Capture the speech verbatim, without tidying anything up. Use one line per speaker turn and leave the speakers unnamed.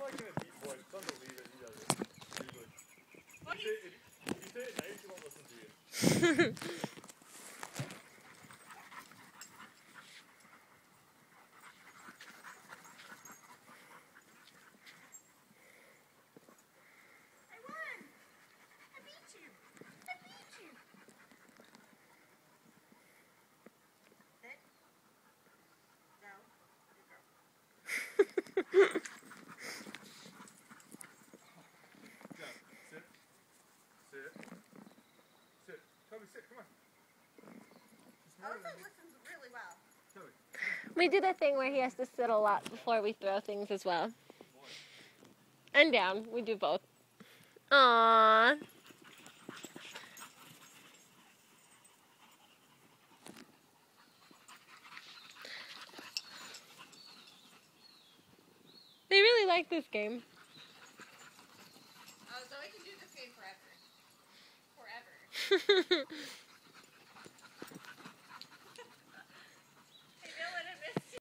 like in a deep voice. Tell him to leave it. He does it. Usually. If you, say, if, if you say it nice, he won't listen to you.
I won! I beat you! I beat you! Sit. No. Good girl.
Sit. Sit. Sit. Toby, sit. Come on.
Oso listens really well.
Toby.
We do the thing where he has to sit a lot before we throw things as well. And down. We do both. Aww. They really like this game.
Oh, Zoe can do this game forever. Forever.